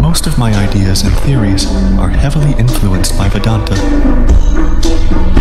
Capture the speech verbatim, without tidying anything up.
most of my ideas and theories are heavily influenced by Vedanta.